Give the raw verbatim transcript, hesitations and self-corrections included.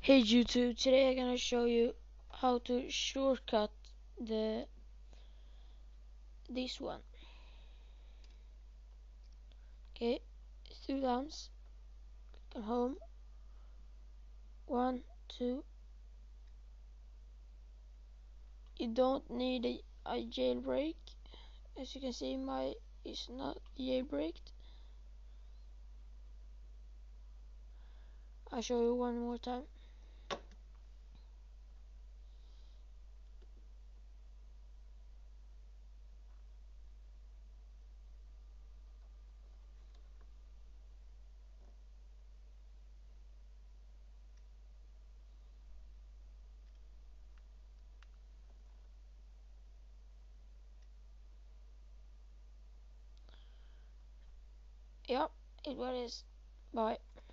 Hey YouTube, today I'm gonna show you how to shortcut the this one. Okay, two times, click on home, one, two. You don't need a, a jailbreak. As you can see, my is not jailbreaked. I'll show you one more time. Yep, it was. Bye.